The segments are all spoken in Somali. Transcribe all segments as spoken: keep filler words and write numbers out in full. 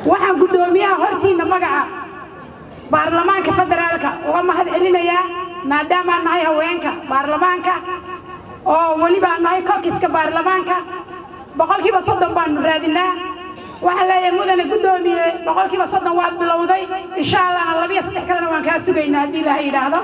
waxaan gudoomiyaha hortiina magaca baarlamaanka federaalka uga mahad celinayaa maadaama nahay haweenka baarlamaanka oo waliba nahay kokiska baarlamaanka boqolkiiba soddon baan raadinaa waxa la yahay mudane gudoomiye boqolkiiba soddon waad bilowday insha Allah laba iyo saddex kalena waan ka sugaynaa hadii Ilaahay yiraahdo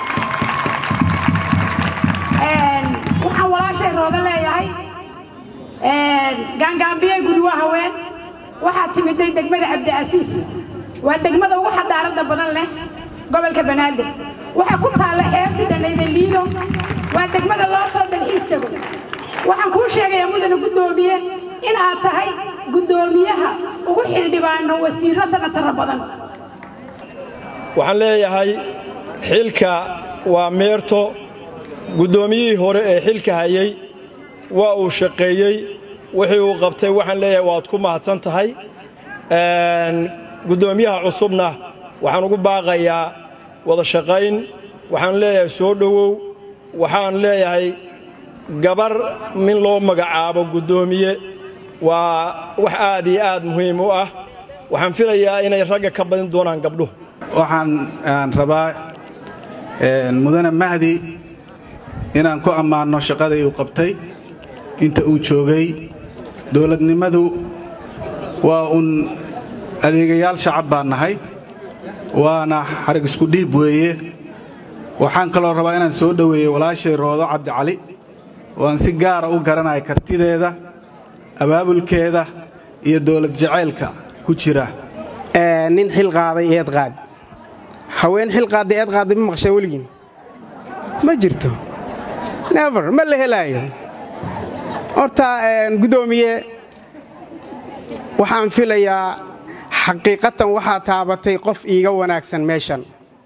een waxaan walaashay rooda leeyahay een gaangaambiye guriga haween waxa timiday degmada Cabdiasiis waa degmada ugu xadaarada badan leh gobolka Banaadir waxa ku taala xeebta dhanayda Liido waa degmada loo soo dalxiis tago waxaan ku sheegayaa mudane gudoomiye in aad tahay gudoomiyaha ugu xildhibaano wasiiro sanatar badan waxaan leeyahay xilka waa meerto gudoomiyihii hore ee xilka hayay waa uu shaqeeyay wixii uu qabtay waxaan leeyahay waad ku mahadsan tahay een gudoomiyaha cusubna waxaan ugu baaqayaa wada shaqayn waxaan leeyahay soo dhawow waxaan leeyahay gabar min loo magacaabo gudoomiye waa wax aad iyo aad muhiim u ah waxaan filayaa inay ragga ka badin doonaan gabdho waxaan aan rabaa een mudane Mahdi inaan ku amaano shaqada uu qabtay inta uu joogay dawladnimadu waa un adeegayaal shacab baan nahay waana xarig isku dhiib weeye waxaan kaloo rabaa inaan soo dhaweeyo walaashay Roodo Cabdi Cali waan si gaar ah u garanay kartideeda abaabulkeeda iyo dawlad jaceelka ku jira ee nin xil qaaday eed qaad haween xil qaaday eed qaaday ma maqshay waligiin ma jirto never ma la helaayo horta een gudoomiye waxaan filayaa xaqiiqatan waxa taabatay qof iiga wanaagsan meeshan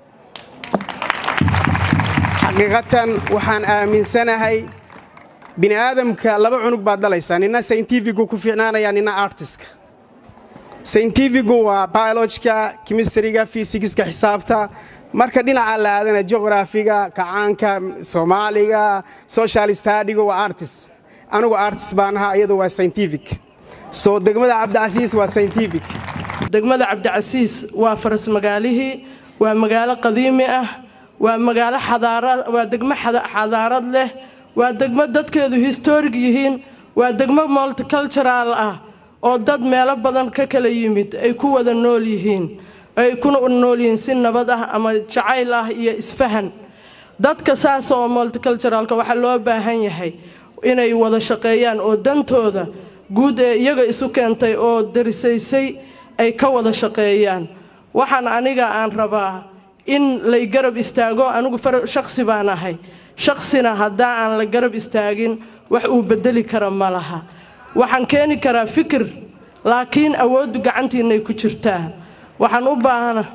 xaqiiqatan waxaan aaminsanahay bini aadamka laba cunug baad dhalaysaa nina scientific ku fiicnaanaya nina artist scientific waa biology-ka chemistry-ga physics-ka xisaabta marka dhinaca la aadana geography-ga kacaanka Soomaaliga social study-ga waa artist anigu artist baan ahaa iyadoo waa scientific soo degmada Cabdiasiis waa scientific degmada Cabdiasiis waa faras magaalihii waa magaalo qadiimi ah waa magaalo xadaarad waa degmo xadaarad leh waa degmo dadkeedu historic yihiin waa degmo multicultural ah oo dad meelo badan ka kala yimid ay ku wada nool yihiin ay kuna nool yihiin si nabad ah ama jacayl ah iyo isfahan dadka saas oo multiculturalka waxa loo baahan yahay inay wada shaqeeyaan oo dantooda guud ee iyaga isu keentay oo darisaysay ay ka wada shaqeeyaan waxaan aniga aan rabaa in la garab istaago anigu shakhsi baan ahay shakhsina hadaa aan la garab istaagin wax uu bedeli kara ma laha waxaan keeni karaa fikir laakiin awood gacantiina ay ku jirtaa waxaan u baahana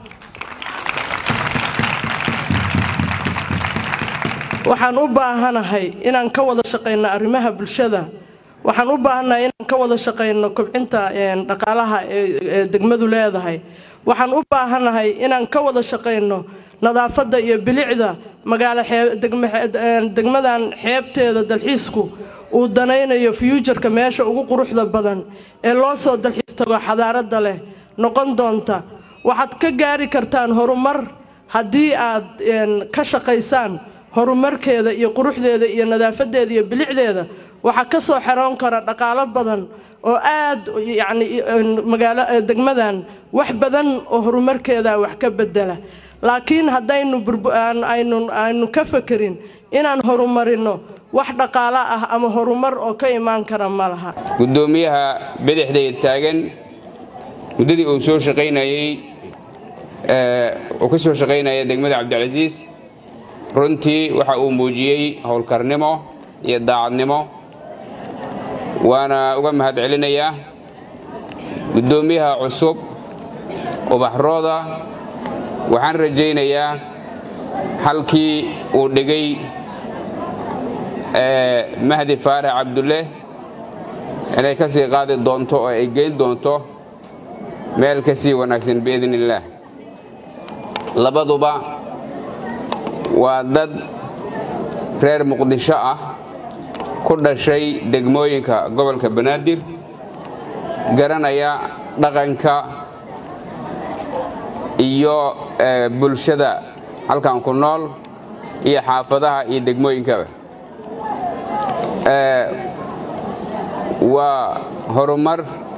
waxaan u baahanahay inaan ka wada shaqeyno arrimaha bulshada waxaan u baahanahay inaan ka wada shaqeyno kobcinta dhaqaalaha ee degmadu leedahay waxaan u baahanahay inaan ka wada shaqeyno nadaafadda iyo bilicda magaalo degmadan xeebteeda dalxiisku uu danaynayo future-ka meesha ugu quruxda badan ee loo soo dalxiis tago xadaarada leh noqon doonta waxaad ka gaari kartaan horumar haddii aad ka shaqaysaan horumarkeeda iyo quruxdeeda iyo nadaafadeeda iyo bilicdeeda waxa ka soo xaroon kara dhaqaalo badan oo aad yacni magaalo degmadan wax badan oo horumarkeeda wax ka bedela laakiin hadaynu aynu aynu ka fakirin inaan horumarino wax dhaqaale ah ama horumar oo ka imaan kara malaha gudoomiyaha bidixdeeda taagan mudadii uu soo shaqeynayay ee oo ka soo shaqeynayay degmada Cabdiasiis runtii waxa uu muujiyay howlkarnimo iyo daacadnimo waana uga mahad celinayaa gudoomiyaha cusub Ubaxrooda waxaan rajaynayaa halkii uu dhigay ee Mahdi Faarax Cabdulle inay ka sii qaadi doonto oo ay geyn doonto meel ka sii wanaagsan biidhnillah labaduba waa dad reer Muqdisho ah ku dhashay degmooyinka gobolka Banaadir garanaya dhaqanka iyo bulshada halkan ku nool iyo xaafadaha iyo degmooyinkaba waa horumar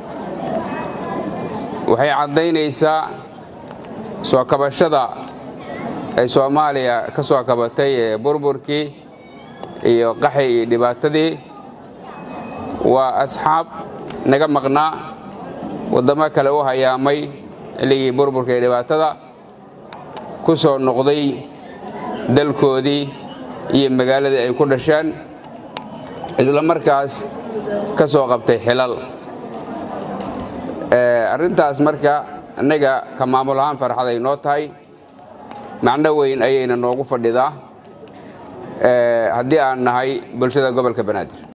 waxay caddaynaysaa soo kabashada ay Soomaaliya ka soo kabatay ee burburkii iyo qaxay iyo dhibaatadii waa asxaab naga maqnaa wadamo kale u hayaamay xilligii burburka iyo dhibaatada ku soo noqday dalkoodii iyo magaaladii ay ku dhasheen isla markaas ka soo qabtay xilal arrintaas marka anaga ka maamul ahaan farxad ay noo tahay macno weyn ayayna noogu fadhidaa haddii aan nahay bulshada gobolka Banaadir